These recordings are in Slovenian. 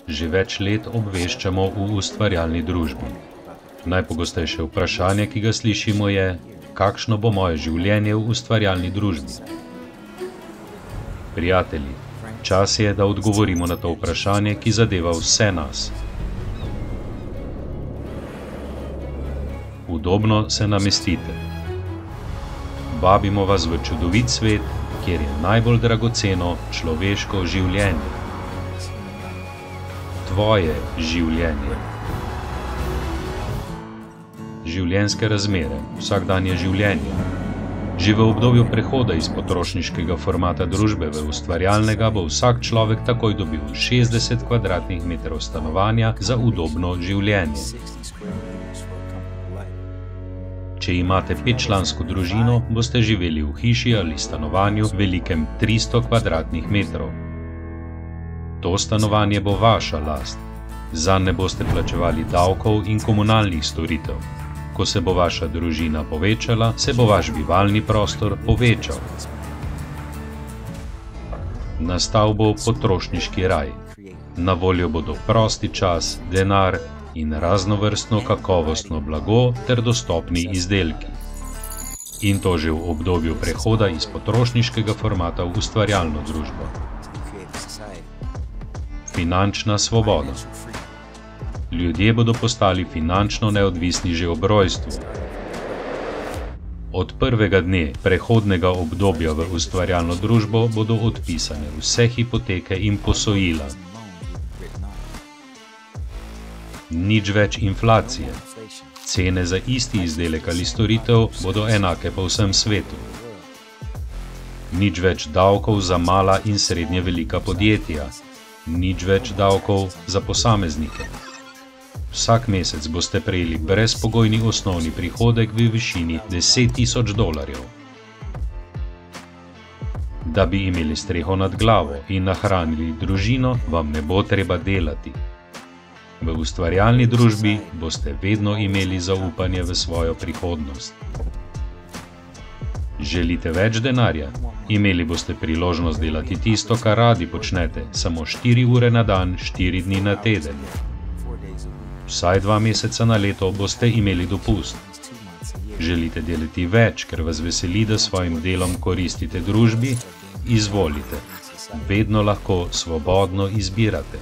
že več let obveščamo v ustvarjalni družbi. Najpogostejše vprašanje, ki ga slišimo, je, kakšno bo moje življenje v ustvarjalni družbi. Prijatelji, čas je, da odgovorimo na to vprašanje, ki zadeva vse nas. Udobno se namestite. Vabimo vas v čudovit svet, kjer je najbolj dragoceno človeško življenje. Tvoje življenje. Življenjske razmere, vsakdanje življenje. Že v obdobju prehoda iz potrošniškega formata družbe v ustvarjalnega bo vsak človek takoj dobil 60 kvadratnih metrov stanovanja za udobno življenje. Če imate 5-člansko družino, boste živeli v hiši ali stanovanju velikem 300 kvadratnih metrov. To stanovanje bo vaša last. Zanj ne boste plačevali davkov in komunalnih storitev. Ko se bo vaša družina povečala, se bo vaš bivalni prostor povečal. Nastal bo potrošniški raj. Na voljo bodo prosti čas, denar in raznovrstno kakovostno blago ter dostopni izdelki. In to že v obdobju prehoda iz potrošniškega formata v ustvarjalno družbo. Finančna svoboda. Ljudje bodo postali finančno neodvisni že ob rojstvu. Od prvega dne prehodnega obdobja v ustvarjalno družbo bodo odpisane vse hipoteke in posojila. Nič več inflacije. Cene za isti izdelek ali storitev bodo enake po vsem svetu. Nič več davkov za mala in srednje velika podjetja. Nič več davkov za posameznike. Vsak mesec boste prejeli brezpogojni osnovni prihodek v višini $10,000. Da bi imeli streho nad glavo in nahranili družino, vam ne bo treba delati. V ustvarjalni družbi boste vedno imeli zaupanje v svojo prihodnost. Želite več denarja? Imeli boste priložnost delati tisto, kar radi počnete, samo 4 ure na dan, 4 dni na teden. Vsaj 2 meseca na leto boste imeli dopust. Želite delati več, ker vas veseli, da svojim delom koristite družbi? Izvolite. Vedno lahko svobodno izbirate.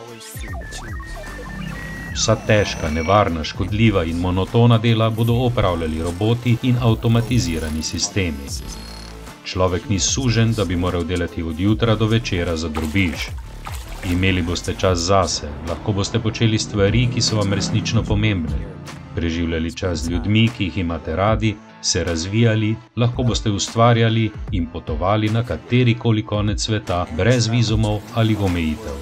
Vsa težka, nevarna, škodljiva in monotona dela bodo opravljali roboti in avtomatizirani sistemi. Človek ni sužen, da bi moral delati od jutra do večera za drobiž. Imeli boste čas zase, lahko boste počeli stvari, ki so vam resnično pomembne. Preživljali čas z ljudmi, ki jih imate radi, se razvijali, lahko boste ustvarjali in potovali na katerikoli konec sveta brez vizumov ali omejitev.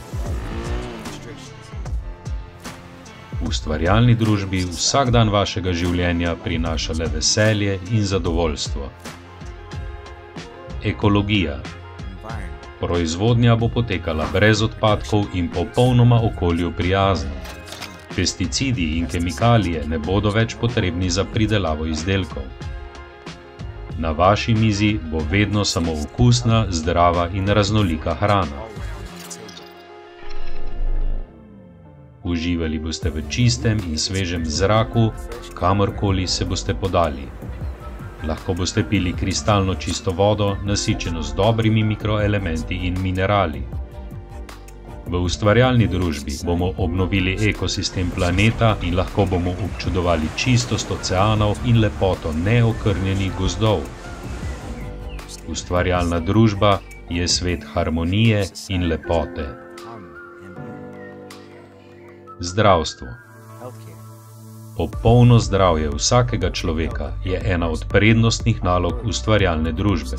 V ustvarjalni družbi vsak dan vašega življenja prinaša le veselje in zadovoljstvo. Ekologija. Proizvodnja bo potekala brez odpadkov in popolnoma okolju prijazna. Pesticidi in kemikalije ne bodo več potrebni za pridelavo izdelkov. Na vaši mizi bo vedno samo okusna, zdrava in raznolika hrana. Uživali boste v čistem in svežem zraku, kamorkoli se boste podali. Lahko boste pili kristalno čisto vodo, nasičeno z dobrimi mikroelementi in minerali. V ustvarjalni družbi bomo obnovili ekosistem planeta in lahko bomo občudovali čistost oceanov in lepoto neokrnjenih gozdov. Ustvarjalna družba je svet harmonije in lepote. Zdravstvo. Popolno zdravje vsakega človeka je ena od prednostnih nalog ustvarjalne družbe.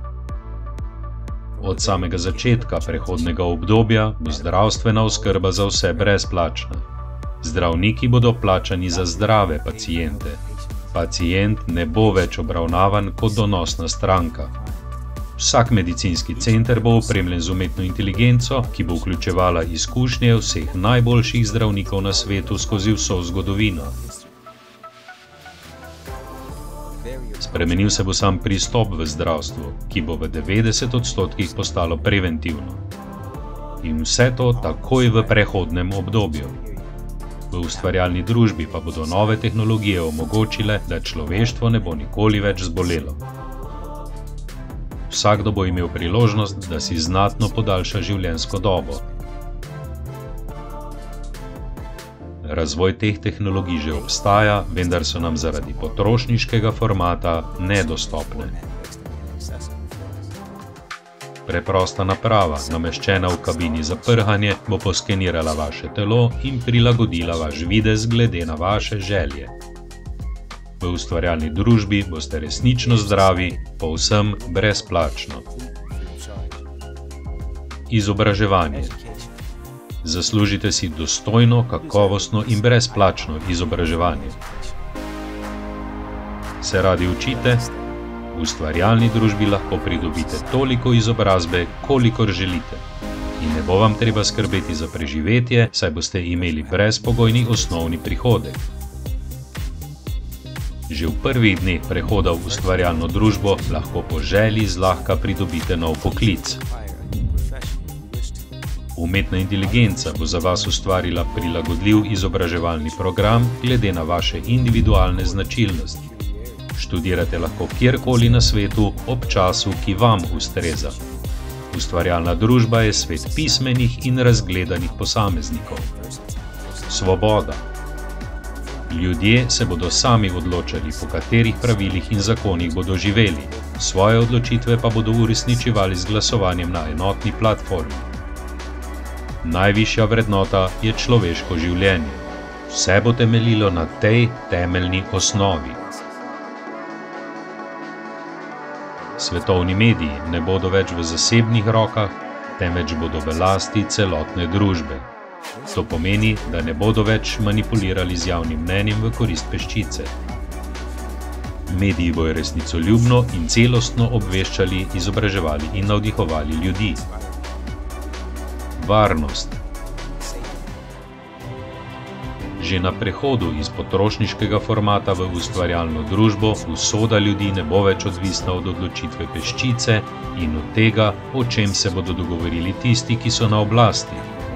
Od samega začetka prehodnega obdobja bo zdravstvena oskrba za vse brezplačna. Zdravniki bodo plačani za zdrave paciente. Pacient ne bo več obravnavan kot donosna stranka. Vsak medicinski center bo opremljen z umetno inteligenco, ki bo vključevala izkušnje vseh najboljših zdravnikov na svetu skozi vso zgodovino. Spremenil se bo sam pristop v zdravstvu, ki bo v 90% postalo preventivno. In vse to takoj v prehodnem obdobju. V ustvarjalni družbi pa bodo nove tehnologije omogočile, da človeštvo ne bo nikoli več zbolelo. Vsakdo bo imel priložnost, da si znatno podaljša življenjsko dobo. Razvoj teh tehnologij že obstaja, vendar so nam zaradi potrošniškega formata nedostopne. Preprosta naprava, nameščena v kabini za prhanje, bo poskenirala vaše telo in prilagodila vaš videz glede na vaše želje. V ustvarjalni družbi boste resnično zdravi, povsem brezplačno. Izobraževanje. Zaslužite si dostojno, kakovostno in brezplačno izobraževanje. Se radi učite? V ustvarjalni družbi lahko pridobite toliko izobrazbe, kolikor želite. In ne bo vam treba skrbeti za preživetje, saj boste imeli brezpogojni osnovni prihodek. Že v prvih dneh prehoda v ustvarjalno družbo lahko po želji zlahka pridobite nov poklic. Umetna inteligenca bo za vas ustvarila prilagodljiv izobraževalni program glede na vaše individualne značilnosti. Študirate lahko kjerkoli na svetu ob času, ki vam ustreza. Ustvarjalna družba je svet pismenih in razgledanih posameznikov. Svoboda. Ljudje se bodo sami odločali, po katerih pravilih in zakonih bodo živeli, svoje odločitve pa bodo uresničevali z glasovanjem na enotni platformi. Najvišja vrednota je človeško življenje. Vse bo temeljilo na tej temeljni osnovi. Svetovni mediji ne bodo več v zasebnih rokah, temveč bodo v lasti celotne družbe. To pomeni, da ne bodo več manipulirali z javnim mnenjem v korist peščice. Mediji bojo resnicoljubno in celostno obveščali, izobraževali in navdihovali ljudi. Varnost. Že na prehodu iz potrošniškega formata v ustvarjalno družbo usoda ljudi ne bo več odvisna od odločitve peščice in od tega, o čem se bodo dogovorili tisti, ki so na oblasti.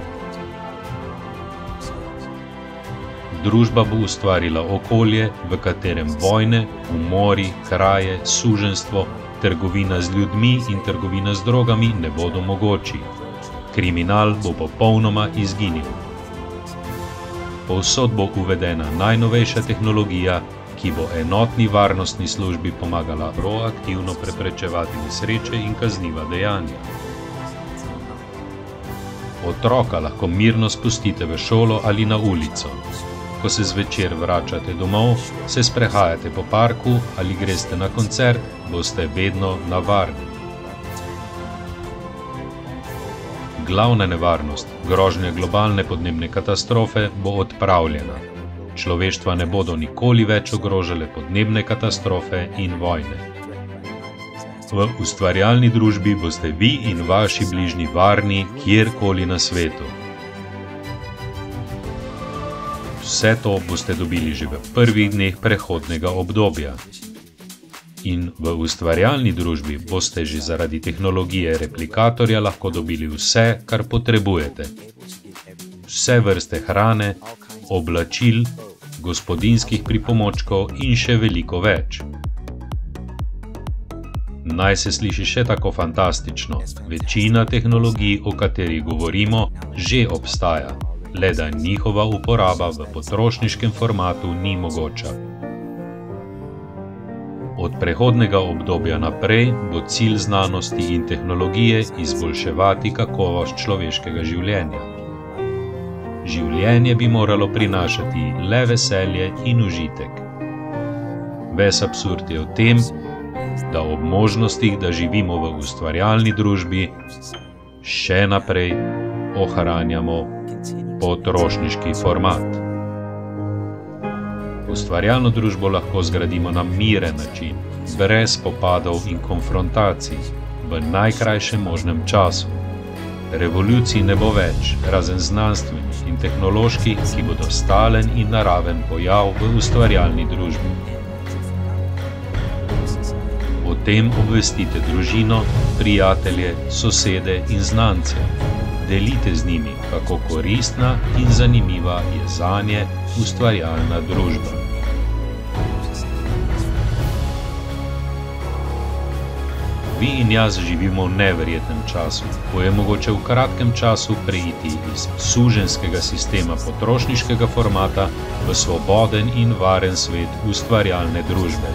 Družba bo ustvarila okolje, v katerem vojne, umori, kraje, suženjstvo, trgovina z ljudmi in trgovina z drogami ne bodo mogoči. Kriminal bo popolnoma izginil. Povsod bo uvedena najnovejša tehnologija, ki bo enotni varnostni službi pomagala proaktivno preprečevati nesreče in kazniva dejanja. Otroka lahko mirno spustite v šolo ali na ulico. Ko se zvečer vračate domov, se sprehajate po parku ali greste na koncert, boste vedno na varni. Glavna nevarnost, grožnja globalne podnebne katastrofe, bo odpravljena. Človeštva ne bodo nikoli več ogrožale podnebne katastrofe in vojne. V ustvarjalni družbi boste vi in vaši bližnji varni kjerkoli na svetu. Vse to boste dobili že v prvih dneh prehodnega obdobja. In v ustvarjalni družbi boste že zaradi tehnologije replikatorja lahko dobili vse, kar potrebujete. Vse vrste hrane, oblačil, gospodinjskih pripomočkov in še veliko več. Naj se sliši še tako fantastično, večina tehnologij, o katerih govorimo, že obstaja, le da njihova uporaba v potrošniškem formatu ni mogoča. Od prehodnega obdobja naprej bo cilj znanosti in tehnologije izboljševati kakovost človeškega življenja. Življenje bi moralo prinašati le veselje in užitek. Ves absurd je v tem, da ob možnostih, da živimo v ustvarjalni družbi, še naprej ohranjamo potrošniški format. Ustvarjalno družbo lahko zgradimo na miren način, brez spopadov in konfrontacij, v najkrajšem možnem času. Revolucij ne bo več, razen znanstvenih in tehnoloških, ki bodo stalen in naraven pojav v ustvarjalni družbi. O tem obvestite družino, prijatelje, sosede in znance. delite z njimi, kako koristna in zanimiva je zanje ustvarjalna družba. Vi in jaz živimo v neverjetnem času, ko je mogoče v kratkem času preiti iz suženjskega sistema potrošniškega formata v svoboden in varen svet ustvarjalne družbe.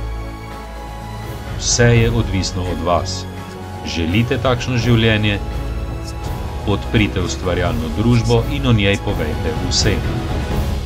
Vse je odvisno od vas. Želite takšno življenje? Odprite ustvarjalno družbo in o njej povejte vsem.